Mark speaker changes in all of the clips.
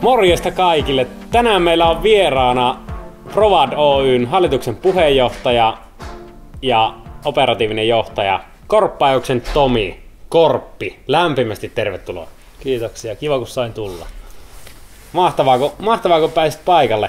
Speaker 1: Morjesta kaikille! Tänään meillä on vieraana Provad Oyn hallituksen puheenjohtaja ja operatiivinen johtaja Korppaajoksen Tomi Korppi. Lämpimästi tervetuloa.
Speaker 2: Kiitoksia, kiva kun sain tulla.
Speaker 1: Mahtavaa kun pääsit paikalle.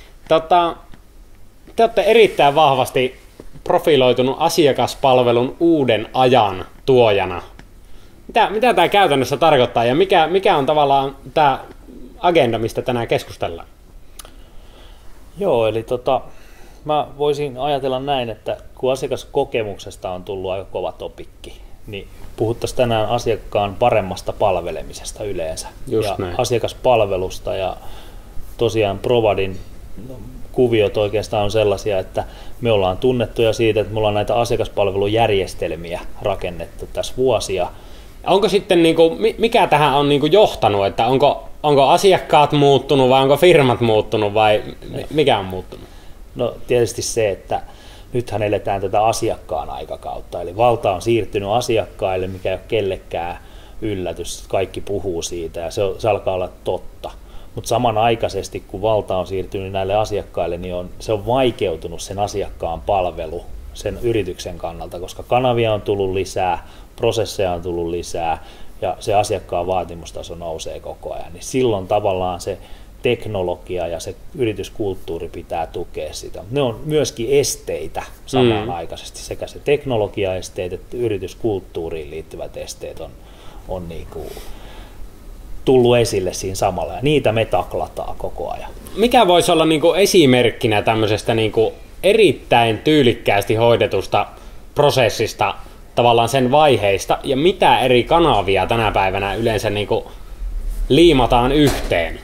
Speaker 1: Te olette erittäin vahvasti profiloitunut asiakaspalvelun uuden ajan tuojana. Mitä tämä käytännössä tarkoittaa ja mikä on tavallaan tämä agenda, mistä tänään keskustellaan?
Speaker 2: Joo, eli mä voisin ajatella näin, että kun asiakaskokemuksesta on tullut aika kova topikki, niin puhuttaisiin tänään asiakkaan paremmasta palvelemisesta yleensä.
Speaker 1: Just
Speaker 2: ja
Speaker 1: näin.
Speaker 2: Asiakaspalvelusta ja tosiaan Provadin kuviot oikeastaan on sellaisia, että me ollaan tunnettuja siitä, että me ollaan näitä asiakaspalvelujärjestelmiä rakennettu tässä vuosia.
Speaker 1: Onko sitten, mikä tähän on johtanut, että onko asiakkaat muuttunut vai onko firmat muuttunut vai mikä on muuttunut?
Speaker 2: No tietysti se, että nythän eletään tätä asiakkaan aikakautta, eli valta on siirtynyt asiakkaille, mikä ei ole kellekään yllätys, kaikki puhuu siitä ja se alkaa olla totta. Mutta samanaikaisesti, kun valta on siirtynyt näille asiakkaille, niin se on vaikeutunut sen asiakkaan palvelu sen yrityksen kannalta, koska kanavia on tullut lisää, prosesseja on tullut lisää ja se asiakkaan vaatimustaso nousee koko ajan. Niin silloin tavallaan se teknologia ja se yrityskulttuuri pitää tukea sitä. Ne on myöskin esteitä samanaikaisesti, sekä se teknologiaesteet että yrityskulttuuriin liittyvät esteet on tullut esille siinä samalla, ja niitä me taklataan koko ajan.
Speaker 1: Mikä voisi olla esimerkkinä tämmöisestä erittäin tyylikkäästi hoidetusta prosessista, tavallaan sen vaiheista, ja mitä eri kanavia tänä päivänä yleensä liimataan yhteen?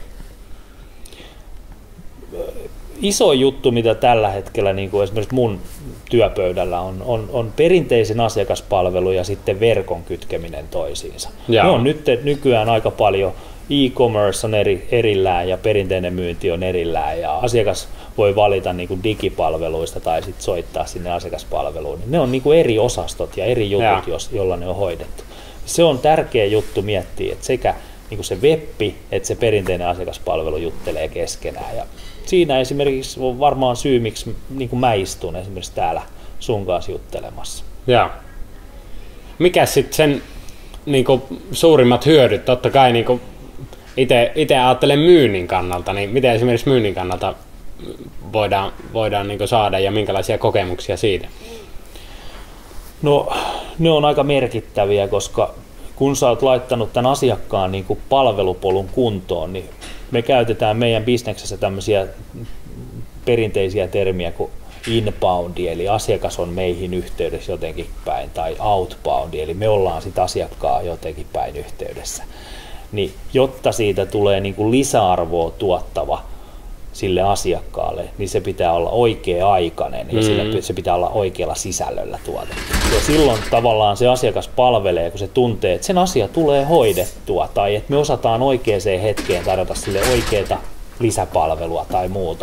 Speaker 2: Iso juttu, mitä tällä hetkellä esimerkiksi mun työpöydällä on perinteisen asiakaspalvelu ja sitten verkon kytkeminen toisiinsa. Ne on nykyään aika paljon. E-commerce on erillään ja perinteinen myynti on erillään ja asiakas voi valita digipalveluista tai sitten soittaa sinne asiakaspalveluun. Ne on eri osastot ja eri jutut, joilla ne on hoidettu. Se on tärkeä juttu miettiä, että sekä se webbi että se perinteinen asiakaspalvelu juttelee keskenään. Ja siinä esimerkiksi on varmaan syy, miksi mä istun esimerkiksi täällä sun kanssa juttelemassa.
Speaker 1: Joo. Mikä sitten sen suurimmat hyödyt? Totta kai itse ajattelen myynnin kannalta, niin miten esimerkiksi myynnin kannalta voidaan saada ja minkälaisia kokemuksia siitä?
Speaker 2: No, ne on aika merkittäviä, koska kun sä oot laittanut tämän asiakkaan palvelupolun kuntoon, niin me käytetään meidän bisneksessä tämmöisiä perinteisiä termiä kuin inbound, eli asiakas on meihin yhteydessä jotenkin päin, tai outbound, eli me ollaan sit asiakkaan jotenkin päin yhteydessä. Niin, jotta siitä tulee lisäarvoa tuottava sille asiakkaalle, niin se pitää olla oikea-aikainen ja se pitää olla oikealla sisällöllä tuotettu. Ja silloin tavallaan se asiakas palvelee, kun se tuntee, että sen asia tulee hoidettua tai että me osataan oikeaan hetkeen tarjota sille oikeaa lisäpalvelua tai muuta.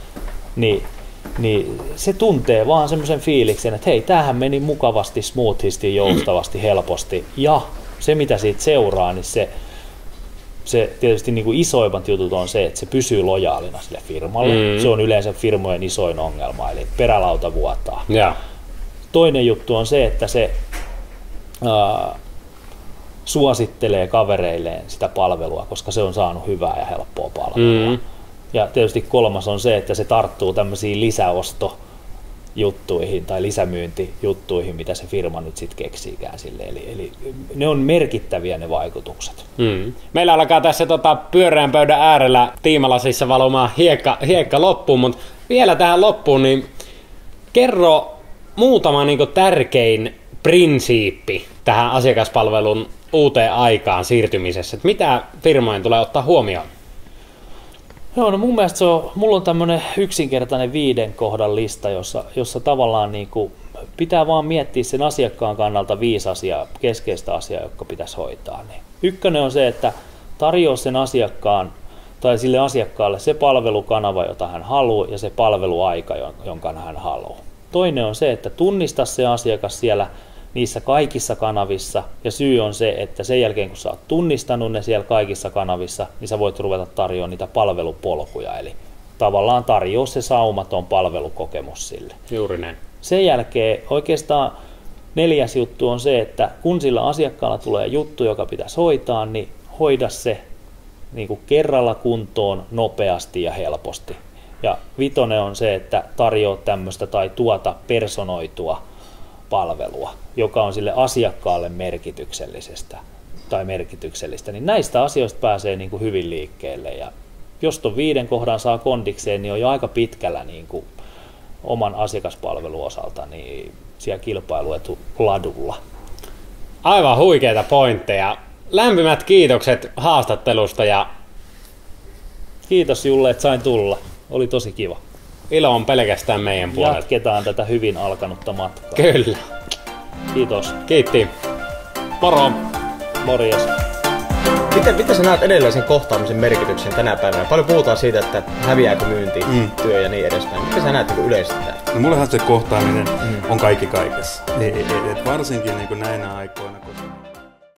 Speaker 2: Niin se tuntee vaan semmoisen fiiliksen, että hei, tämähän meni mukavasti, smoothisti, joustavasti, helposti. Ja se mitä siitä seuraa, niin se tietysti isoimmat jutut on se, että se pysyy lojaalina sille firmalle. Se on yleensä firmojen isoin ongelma, eli perälauta vuotaa.
Speaker 1: Yeah.
Speaker 2: Toinen juttu on se, että se suosittelee kavereilleen sitä palvelua, koska se on saanut hyvää ja helppoa palvelua. Ja tietysti kolmas on se, että se tarttuu tämmöisiin lisäostojuttuihin tai lisämyyntijuttuihin, mitä se firma nyt sitten keksiikään sille. Eli ne on merkittäviä ne vaikutukset.
Speaker 1: Meillä alkaa tässä pyöreän pöydän äärellä tiimalasissa valumaan hiekka loppuun, mutta vielä tähän loppuun, niin kerro muutama tärkein prinsiippi tähän asiakaspalvelun uuteen aikaan siirtymisessä. Että mitä firmojen tulee ottaa huomioon?
Speaker 2: Joo, no mun mielestä mulla on tämmöinen yksinkertainen 5 kohdan lista, jossa tavallaan pitää vaan miettiä sen asiakkaan kannalta 5 keskeistä asiaa, jotka pitäisi hoitaa. Niin. Ykkönen on se, että tarjoa sen asiakkaan tai sille asiakkaalle se palvelukanava, jota hän haluaa ja se palveluaika, jonka hän haluaa. Toinen on se, että tunnista se asiakas siellä niissä kaikissa kanavissa, ja syy on se, että sen jälkeen kun sä oot tunnistanut ne siellä kaikissa kanavissa, niin sä voit ruveta tarjoamaan niitä palvelupolkuja, eli tavallaan tarjoaa se saumaton palvelukokemus sille.
Speaker 1: Juuri näin.
Speaker 2: Sen jälkeen oikeastaan 4. juttu on se, että kun sillä asiakkaalla tulee juttu, joka pitäisi hoitaa, niin hoida se niin kuin kerralla kuntoon nopeasti ja helposti. Ja 5. on se, että tarjoaa tämmöistä tai tuota personoitua palvelua, joka on sille asiakkaalle merkityksellistä. Niin näistä asioista pääsee niin kuin hyvin liikkeelle. Ja jos tuon 5 kohdan saa kondikseen, niin on jo aika pitkällä niin kuin oman asiakaspalvelun osalta niin siellä kilpailuetu ladulla.
Speaker 1: Aivan huikeita pointteja. Lämpimät kiitokset haastattelusta ja
Speaker 2: kiitos Julle, että sain tulla. Oli tosi kiva.
Speaker 1: Ilo on pelkästään meidän puolelta.
Speaker 2: Jatketaan tätä hyvin alkanutta matkaa.
Speaker 1: Kyllä.
Speaker 2: Kiitos.
Speaker 1: Kiitti. Moro.
Speaker 2: Morjes.
Speaker 3: Miten sä näet edelleen sen kohtaamisen merkityksen tänä päivänä? Paljon puhutaan siitä, että häviääkö myynti, työ ja niin edespäin. Miten sä näet niin yleisesti tämän?
Speaker 4: No mullehan se kohtaaminen on kaikki kaikessa. Varsinkin niin näinä aikoina.